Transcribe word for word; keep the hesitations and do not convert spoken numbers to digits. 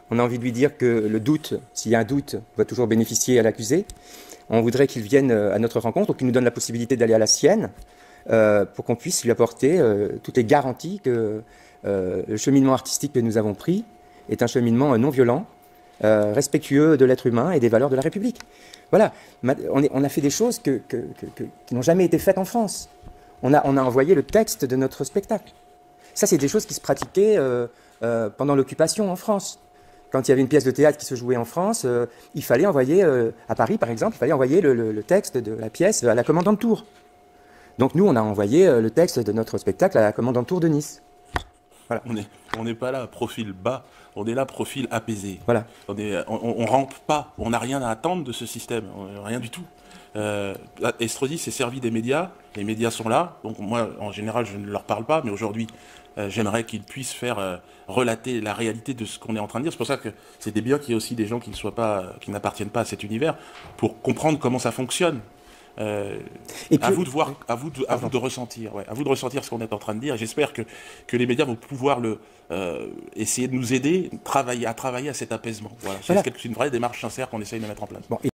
On a envie de lui dire que le doute, s'il y a un doute, va toujours bénéficier à l'accusé. On voudrait qu'il vienne à notre rencontre ou qu'il nous donne la possibilité d'aller à la sienne euh, pour qu'on puisse lui apporter euh, toutes les garanties que euh, le cheminement artistique que nous avons pris est un cheminement non violent, euh, respectueux de l'être humain et des valeurs de la République. Voilà, on, est, on a fait des choses que, que, que, que, qui n'ont jamais été faites en France. On a, on a envoyé le texte de notre spectacle. Ça, c'est des choses qui se pratiquaient euh, euh, pendant l'occupation en France. Quand il y avait une pièce de théâtre qui se jouait en France, euh, il fallait envoyer, euh, à Paris par exemple, il fallait envoyer le, le, le texte de la pièce à la commandante de Tours. Donc nous, on a envoyé euh, le texte de notre spectacle à la commandante de Tours de Nice. Voilà. On n'est on n'est pas là profil bas, on est là profil apaisé. Voilà. On ne on, on rampe pas, on n'a rien à attendre de ce système, rien du tout. Euh, Estrosi s'est servi des médias, les médias sont là, donc moi en général je ne leur parle pas, mais aujourd'hui euh, j'aimerais qu'ils puissent faire euh, relater la réalité de ce qu'on est en train de dire. C'est pour ça que c'était bien qu'il y ait aussi des gens qui ne soient pas, qui n'appartiennent pas à cet univers, pour comprendre comment ça fonctionne. Euh, Et puis, à vous de voir, à vous de, à vous de ressentir, ouais, à vous de ressentir ce qu'on est en train de dire. J'espère que que les médias vont pouvoir le euh, essayer de nous aider, travailler à travailler à cet apaisement. Voilà, c'est voilà. une vraie démarche sincère qu'on essaye de mettre en place. Bon,